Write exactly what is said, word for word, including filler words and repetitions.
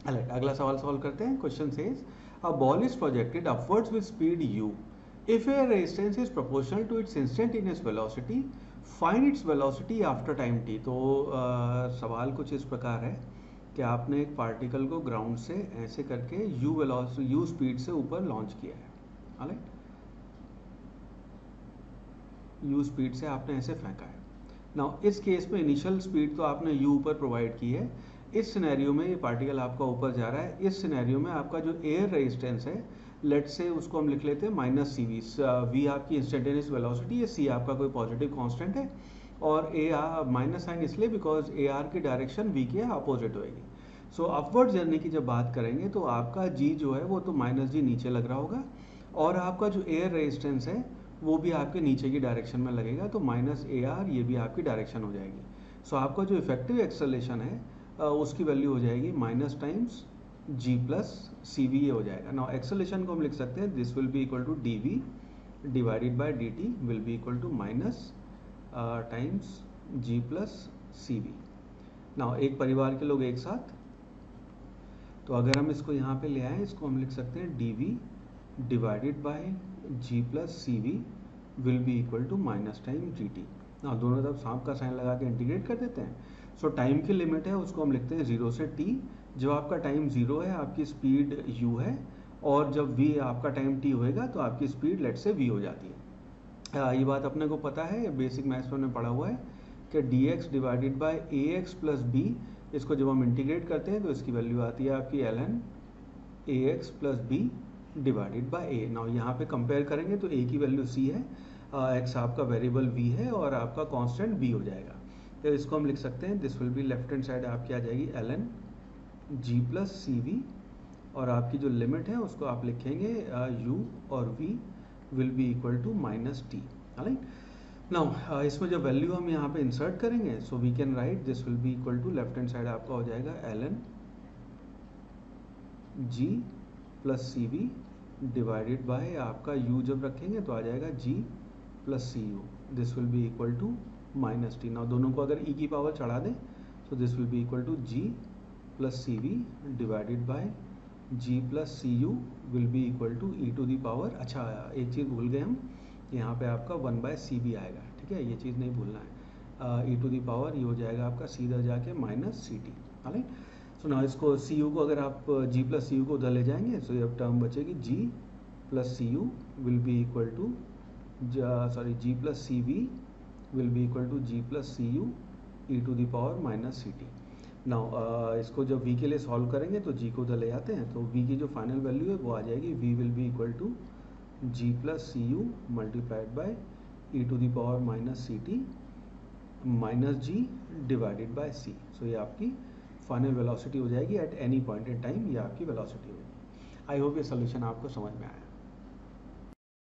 अलग अगला सवाल सॉल्व करते हैं। Question says a ball is projected upwards with speed u if a resistance is proportional to its instantaneous velocity find its velocity after time t। तो आ, सवाल कुछ इस प्रकार है कि आपने एक पार्टिकल को ग्राउंड से ऐसे करके u वेलोसिटी u स्पीड से ऊपर लॉन्च किया है, राइट, u स्पीड से आपने ऐसे फेंका है। नाउ इस केस में इनिशियल स्पीड तो आपने u ऊपर प्रोवाइड की है। इस सिनेरियो में ये पार्टिकल आपका ऊपर जा रहा है। इस सिनेरियो में आपका जो एयर रेजिस्टेंस है, लेट्स से उसको हम लिख लेते हैं माइनस सी वी। वी आपकी इंस्टेंटेनियस वेलोसिटी है, सी आपका कोई पॉजिटिव कांस्टेंट है, और ए आर माइनस साइन इसलिए बिकॉज ए आर की डायरेक्शन वी के अपोजिट होएगी। सो अपवर्ड जर्नी की जब बात करेंगे तो आपका जी जो है वो तो माइनस जी नीचे लग रहा होगा, और आपका जो एयर रेजिस्टेंस है वो भी आपके नीचे की डायरेक्शन में लगेगा, तो माइनस ए आर ये भी आपकी डायरेक्शन हो जाएगी। सो so, आपका जो इफेक्टिव एक्सेलरेशन है उसकी वैल्यू हो जाएगी minus times G plus C V ये हो जाएगा। नाउ एक्सेलरेशन को हम लिख सकते हैं this will be equal to D V divided by D T will be equal to minus times G plus C V. Now एक परिवार के लोग एक साथ, तो अगर हम इसको यहाँ पे ले आए, इसको हम लिख सकते हैं D V divided by G plus C V will be equal to minus time G T. ना दोनों तरफ सांप का साइन लगा के इंटीग्रेट कर देते हैं। सो so, टाइम की लिमिट है उसको हम लिखते हैं जीरो से टी। जब आपका टाइम जीरो है आपकी स्पीड यू है, और जब वी आपका टाइम टी होएगा तो आपकी स्पीड लेट से वी हो जाती है। आ, ये बात अपने को पता है, बेसिक मैथ्स में हमने पढ़ा हुआ है कि D X divided by A X plus B, इसको जब हम इंटीग्रेट करते हैं तो इसकी वैल्यू आती है आपकी L N A X plus B divided by A. Now यहाँ पे कंपेयर करेंगे तो ए की वैल्यू सी है, एक्स आपका वेरिएबल वी है, और आपका कांस्टेंट बी हो जाएगा। तो इसको हम लिख सकते हैं this will be left hand side आपकी आ जाएगी L N G plus C V, और आपकी जो लिमिट है उसको आप लिखेंगे यू और V will be equal to minus T, right. Now इसमें जो वैल्यू हम यहाँ पे इंसर्ट करेंगे, so we can write this will be equal to left hand side आपका हो जाएगा L N G plus C V divided by आपका u जब रखेंगे तो आ जाएगा g plus C U, this will be equal to minus T. Now दोनों को अगर e की पावर चढ़ा दें तो this will be equal to g plus C V divided by g plus C U will be equal to e to the power. अच्छा एक चीज़ भूल गए हम, यहाँ पे आपका वन बाय सी बी आएगा, ठीक है, ये चीज़ नहीं भूलना है। e टू दी पावर ये हो जाएगा आपका सीधा जाके minus C T, right. So ना इसको सी यू को अगर आप g प्लस सी यू को उधर ले जाएंगे सो ये अब टर्म बचेगी g plus C U will be equal to sorry g plus C V will be equal to g plus C U E to the power minus C T. Now इसको जब v के लिए solve करेंगे तो g को उधर ले आते हैं, तो v की जो फाइनल वैल्यू है वो आ जाएगी v will be equal to g plus C U multiplied by E to the power minus C T minus G divided by C. So ये आपकी फाइनल वेलोसिटी हो जाएगी at any point in time, ये आपकी velocity होगी। I hope ये solution आपको समझ में आया।